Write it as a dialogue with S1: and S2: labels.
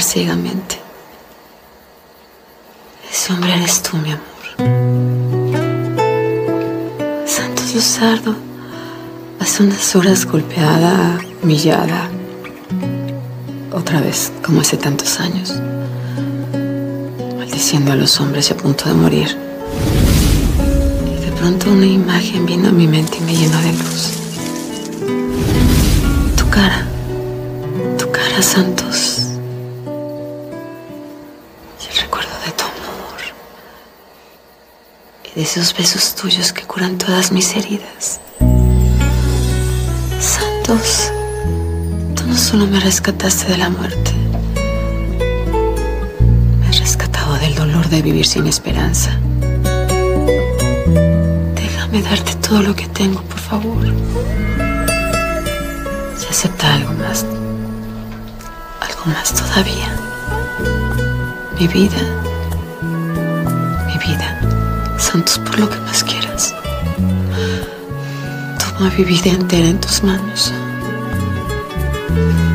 S1: ciegamente. Ese hombre eres tú, mi amor. Santos Luzardo, hace unas horas golpeada, humillada, otra vez, como hace tantos años, maldiciendo a los hombres y a punto de morir. Y de pronto una imagen vino a mi mente y me llenó de luz. Tu cara, Santos. Y el recuerdo de tu amor. Y de esos besos tuyos que curan todas mis heridas. Santos, tú no solo me rescataste de la muerte. Me has rescatado del dolor de vivir sin esperanza. Déjame darte todo lo que tengo, por favor. Si acepta algo más todavía. Mi vida, Santos, por lo que más quieras. Toma mi vida entera en tus manos.